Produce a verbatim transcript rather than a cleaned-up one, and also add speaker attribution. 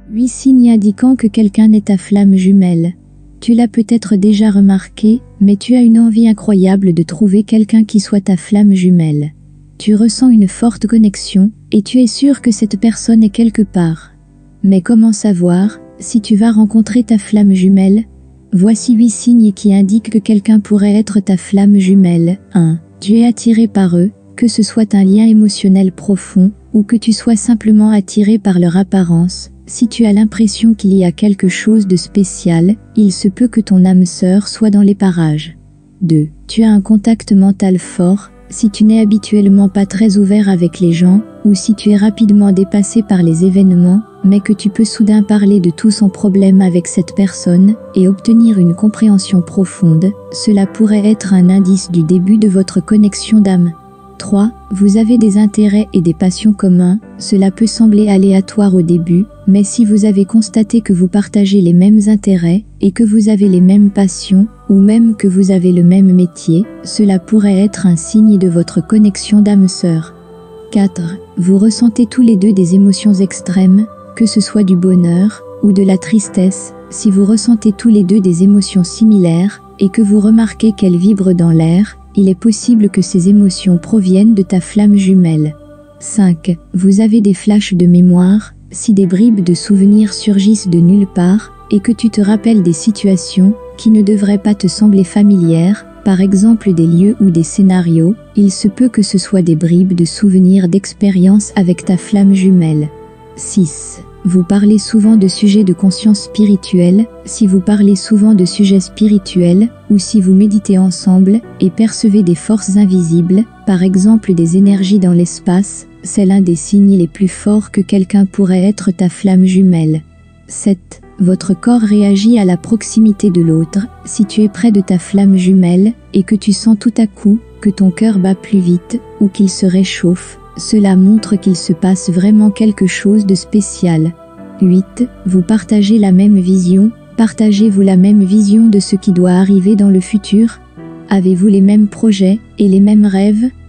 Speaker 1: huit signes indiquant que quelqu'un est ta flamme jumelle. Tu l'as peut-être déjà remarqué, mais tu as une envie incroyable de trouver quelqu'un qui soit ta flamme jumelle. Tu ressens une forte connexion, et tu es sûr que cette personne est quelque part. Mais comment savoir si tu vas rencontrer ta flamme jumelle? Voici huit signes qui indiquent que quelqu'un pourrait être ta flamme jumelle. un. Tu es attiré par eux, que ce soit un lien émotionnel profond, ou que tu sois simplement attiré par leur apparence. Si tu as l'impression qu'il y a quelque chose de spécial, il se peut que ton âme sœur soit dans les parages. deux. Tu as un contact mental fort. Si tu n'es habituellement pas très ouvert avec les gens, ou si tu es rapidement dépassé par les événements, mais que tu peux soudain parler de tout sans problème avec cette personne, et obtenir une compréhension profonde, cela pourrait être un indice du début de votre connexion d'âme. trois. Vous avez des intérêts et des passions communs. Cela peut sembler aléatoire au début, mais si vous avez constaté que vous partagez les mêmes intérêts, et que vous avez les mêmes passions, ou même que vous avez le même métier, cela pourrait être un signe de votre connexion d'âme sœur. quatre. Vous ressentez tous les deux des émotions extrêmes, que ce soit du bonheur, ou de la tristesse. Si vous ressentez tous les deux des émotions similaires, et que vous remarquez qu'elles vibrent dans l'air, il est possible que ces émotions proviennent de ta flamme jumelle. cinq. Vous avez des flashs de mémoire. Si des bribes de souvenirs surgissent de nulle part, et que tu te rappelles des situations qui ne devraient pas te sembler familières, par exemple des lieux ou des scénarios, il se peut que ce soit des bribes de souvenirs d'expériences avec ta flamme jumelle. six. Vous parlez souvent de sujets de conscience spirituelle. Si vous parlez souvent de sujets spirituels, ou si vous méditez ensemble et percevez des forces invisibles, par exemple des énergies dans l'espace, c'est l'un des signes les plus forts que quelqu'un pourrait être ta flamme jumelle. sept. Votre corps réagit à la proximité de l'autre. Si tu es près de ta flamme jumelle, et que tu sens tout à coup que ton cœur bat plus vite, ou qu'il se réchauffe, cela montre qu'il se passe vraiment quelque chose de spécial. huit. Vous partagez la même vision. Partagez-vous la même vision de ce qui doit arriver dans le futur? Avez-vous les mêmes projets et les mêmes rêves?